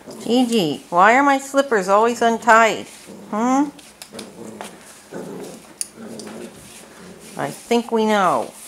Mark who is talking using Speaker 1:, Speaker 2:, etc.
Speaker 1: Gigi, why are my slippers always untied? I think we know.